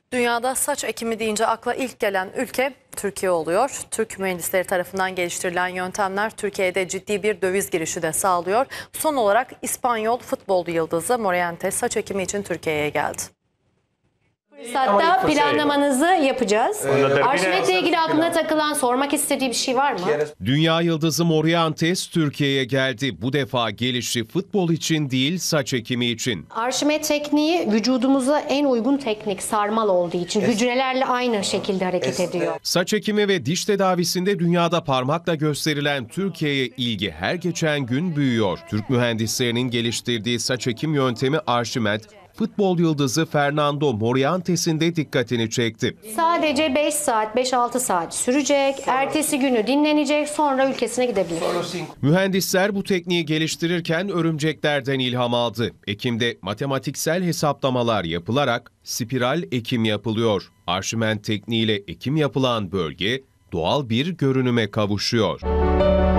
Dünyada saç ekimi deyince akla ilk gelen ülke Türkiye oluyor. Türk mühendisleri tarafından geliştirilen yöntemler Türkiye'de ciddi bir döviz girişi de sağlıyor. Son olarak İspanyol futbol yıldızı Morientes saç ekimi için Türkiye'ye geldi. Fırsatta planlamanızı yapacağız. Arşimet'le ilgili aklına takılan, sormak istediği bir şey var mı? Dünya yıldızı Morientes Türkiye'ye geldi. Bu defa gelişi futbol için değil, saç ekimi için. Arşimet tekniği vücudumuza en uygun teknik, sarmal olduğu için hücrelerle aynı şekilde hareket ediyor. Saç ekimi ve diş tedavisinde dünyada parmakla gösterilen Türkiye'ye ilgi her geçen gün büyüyor. Türk mühendislerinin geliştirdiği saç ekim yöntemi Arşimet, futbol yıldızı Fernando Morientes'in de dikkatini çekti. Sadece 5 saat, 5-6 saat sürecek, ertesi günü dinlenecek, sonra ülkesine gidebilir. Mühendisler bu tekniği geliştirirken örümceklerden ilham aldı. Ekimde matematiksel hesaplamalar yapılarak spiral ekim yapılıyor. Arşimet tekniğiyle ekim yapılan bölge doğal bir görünüme kavuşuyor.